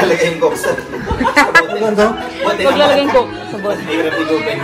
lalagay yung coke sa sabon. Huwag lalagay yung coke sa sabon. Hirap igupin.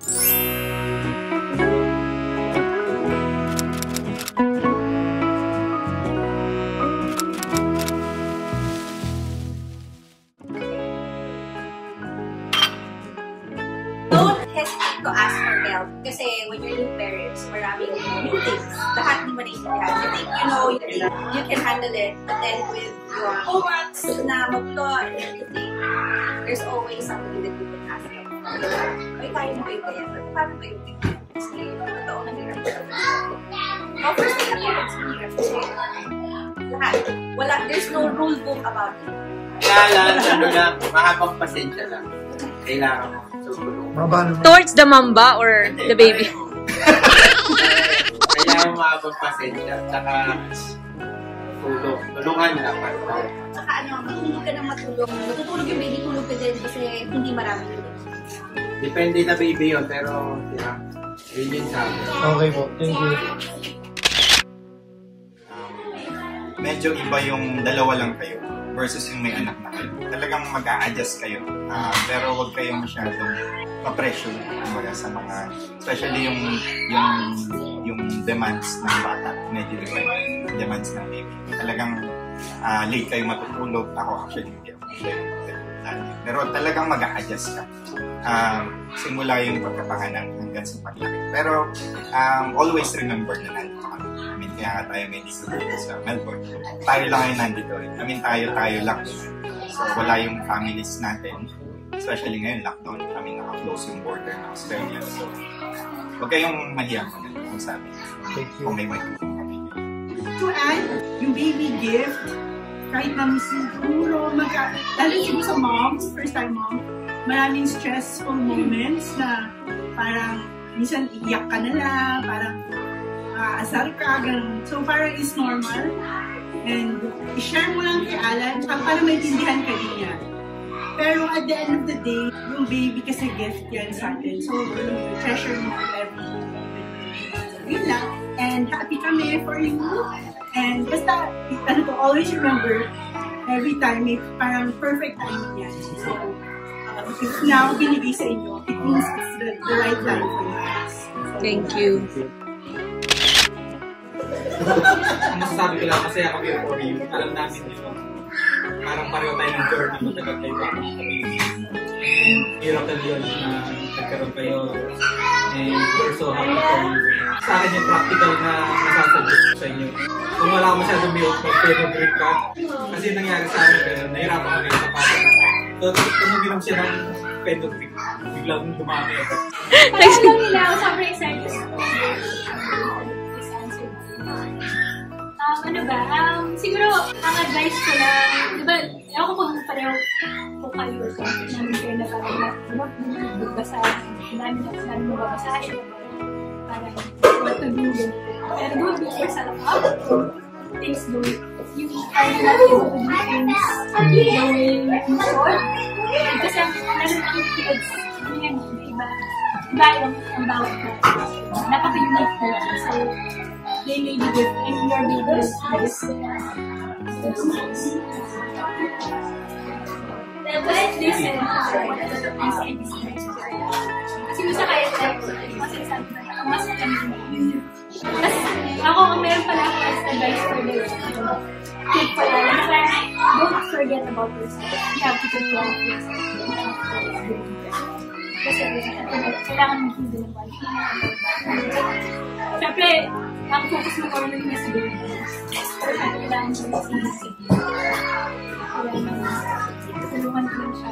Don't hesitate to ask for help. Kasi when you're new parents, maraming new things. Lahat di mo naiintindihan. You think you know, you think you can handle it. But then with your homeworks na magto and everything, there's always something that you can ask them. Ay, kaya mo ba yung kaya? Paano ba yung tingin? Kasi totoo na hirap siya. First thing na parents, hirap kasi lahat. Wala, there's no rule book about it. Kaya lang, mahabang pasensya lang. Kailangan mo. Towards the mamba or the baby? Kailangan mahabang pasensya. Tsaka tulungan dapat. Tsaka matulog ka ng matulog. Matutulog yung baby, tulog ka din kasi hindi marami yun. Depende na baby yun, pero yun yun sa akin. Okay po, thank you. Medyo iba yung dalawa lang kayo versus yung may anak na kayo. Talagang mag-a-adjust kayo. Pero huwag kayong masyadong ma-pressure sa mga, especially yung demands ng bata. Medyo iba yung demands ng baby. Talagang late kayo matutulog. Ako actually hindi ako pero talagang mag-a-adjust ka. Simula yung pagkapanganak hanggang sa paglaki. Pero always remember na nandito kami. I mean, kaya nga tayo may dito sa Melbourne. Tayo lang yung nandito. I mean, tayo lang. So, wala yung families natin. Especially ngayon, lockdown. Kami naka-close yung border ng Australia. So, huwag kayong mahiyang kung sabi. Kung may magiging kami. To add, yung baby gift, kahit na siguro, lalo siguro sa mom, first time mom, maraming stressful moments na parang minsan iyak ka na lang, parang asar ka, ganun. So parang is normal. And i-share mo lang kay Alan, para maintindihan ka din niya. Pero at the end of the day, yung baby kasi gift yan sa atin. So treasure mo every moment. Yun lang. And happy kami for you. And basta, always remember, every time may parang perfect timing yan. So, if now binigay sa inyo, it means it's the right time for you guys. So, Thank you. Ang masasabi ko lang, masaya kami for you. Alam namin dito, parang pareho tayo ng journey, matagal tayo pa ng baby. And miracle yun na nagkaroon kayo. And we're so happy for you. Sa akin yung practical na masasuggest sa inyo. Kung wala ka masyadong milk, mag-penetrate ka. Kasi nangyari sa amin, nahirapan kami sa pata. So, kung uminom siya ng penetrate, biglang dumami ako. Parang lang nila ako, sobrang excited. Siguro, ang advice ko lang, di ba, ako kung pareho po kayo, namin kayo na parang magbasa, namin mababasahin, parang what to do, pero don't beat yourself up, things do, you are not able to do things the way you should, kasi meron ang kids, iba yung bawat na, napaka-unique na, so, they may be good and your baby is nice. Listen. Kasi gusto kaya mas ako ang meron pala ako as advice for the kid pala. Don't forget about yourself. You have to take care of yourself. Kasi kailangan mo hindi ng body. Siyempre, ang focus mo kung ano yung mas baby. Pero kailangan mo yung sinisi. Tulungan ko lang siya.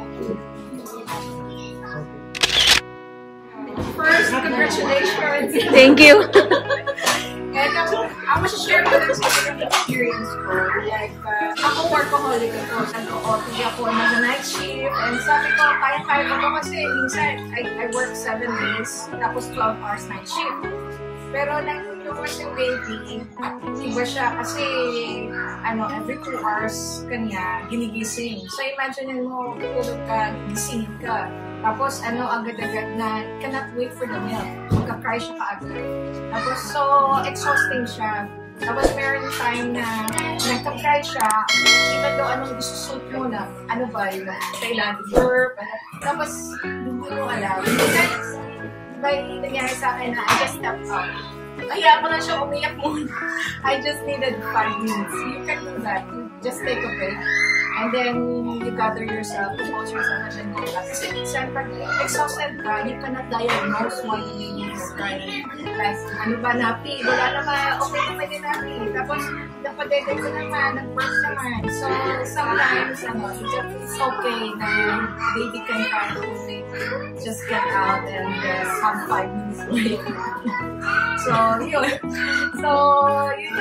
First, congratulations! Thank you! And ako masashare ko lang sa experience ko. Like, ako workaholic ako. Hindi ako nag-night shift. And sabi ko, kaya-kaya ko kasi minsan, I work 7 days, tapos 12 hours night shift. Pero nung yung baby, iba siya kasi every 2 hours kanya ginigising. So imagine mo, tulog ka, gising ka. Tapos agad-agad na cannot wait for the milk. Magka-cry siya kaagad. Tapos so exhausting siya. Tapos meron time na nagka-try siya, even though anong isusuit mo na, ano ba yun, kailangan burp, tapos hindi mo alam. By nangyari sa akin na I just stepped up. Kaya ako na siya umiyak muna. I just needed 5 minutes. You can do that. You just take a break. And then, you gather yourself, compose yourself, and then go back. Kasi minsan, pag exhausted ka, you cannot diagnose what it is. Like, ano ba napi? Wala naman, okay naman din napi. Tapos, napadedek ko naman, nag-work naman. So, sometimes, it's okay na baby can probably just get out and have 5 minutes break. So, yun. So, yun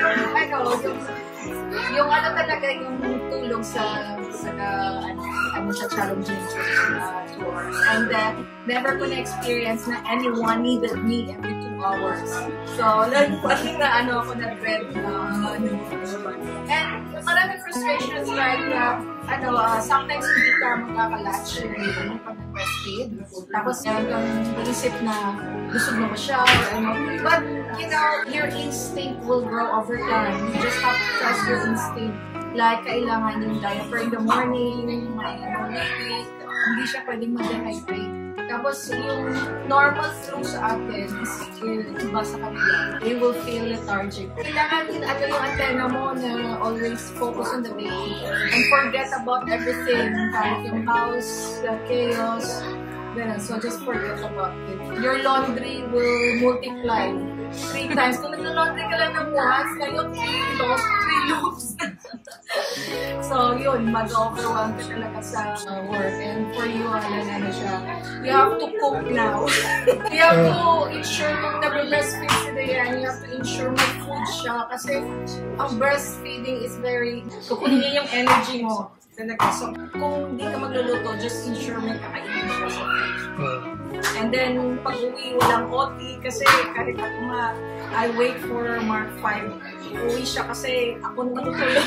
yung ano talaga yung tulong sa challenging tour. And never ko na-experience na anyone needed me every 2 hours. So, pati na ako na-dread na and maraming frustrations like sometimes hindi ka magkakalatch yung pag-breastfeed. Tapos meron kang isip na busog na ba siya or ano. But, your instinct will grow over time. You just have to trust your instinct. Like, kailangan yung diaper in the morning, hindi siya pwedeng mag-dehydrate. Tapos, yung normal flu sa atin, iba sa kanila, they will feel lethargic. Kailangan din yung antenna mo na always focus on the baby and forget about everything, kahit yung house, the chaos, so just forget about it. Your laundry will multiply 3 times. Kung nagla-laundry ka lang ng once, ngayon 3 loops. So, yun, mag-overwhelm ka talaga sa work. And for you, siya, you have to cook now. You have to ensure kung nag-breastfeed si Dayan, you have to ensure may food siya. Kasi ang breastfeeding is very, kukunin niya yung energy mo. So, kung hindi ka magluluto, just ensure may kakainin siya sa fridge. And then, pag-uwi, walang OT kasi kahit ako nga, I wait for Mark 5. Uwi siya kasi ako natutulog.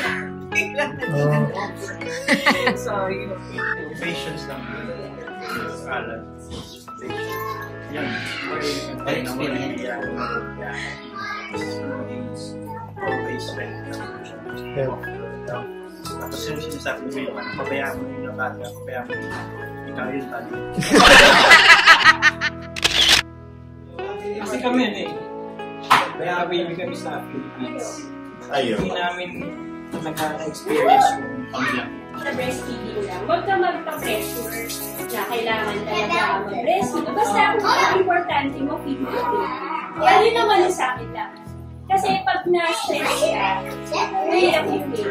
So, yun. Patience lang. Alam. Yan. Experience. Tapos yung sinasabi mo yung pabayaan mo yung bata, pabayaan mo ikaw yung tali. Kasi kami kaya baby kami sa Philippines. Ayun. Hindi namin nagka-experience yung pamilya. Sa breastfeeding lang, huwag ka magpa-pressure na kailangan talaga mag-breastfeed. Basta ang importante mo, feed mo baby. Yan yun naman yung sa akin lang. Kasi pag na-stress ka, mahirap yung baby.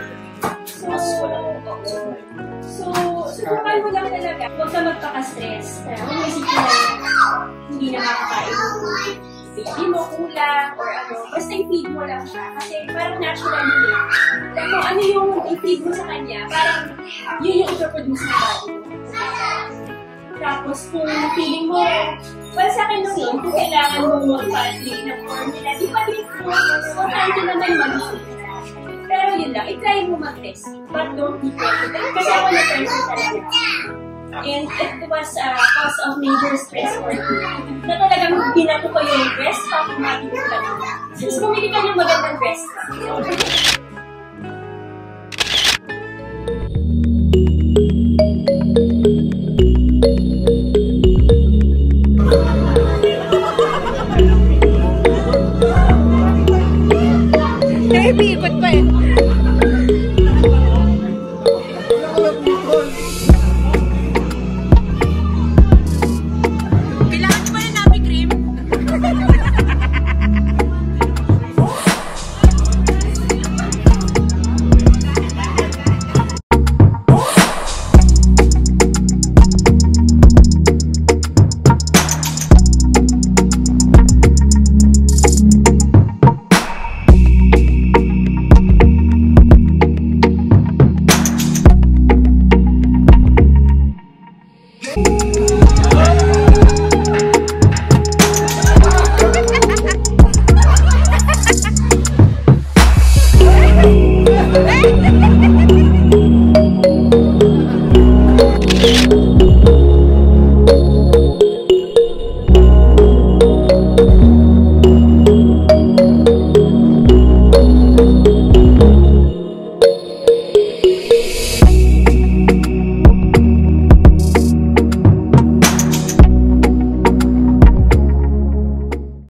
So, subukan mo lang talaga. Huwag ka magpaka-stress. Huwag mo isipin na hindi na makakain yung baby mo, kulang, or ano. Basta i-feed mo lang siya. Kasi parang natural yun. Kung ano yung i-feed mo sa kanya, parang yun yung i-produce na body mo. Tapos kung feeling mo, well, sa akin lang yun, kung kailangan mo mag-drink ng formula, di pa drink mo. Importante naman mag-drink. Pero yun lang, i-try mo mag-test. But don't be pressured. Kasi ako na-person talaga. And it was a cause of major stress for me. Na talagang binato ko yung breast pump, kumain ko lang. Since bumili ka ng magandang breast pump. Baby,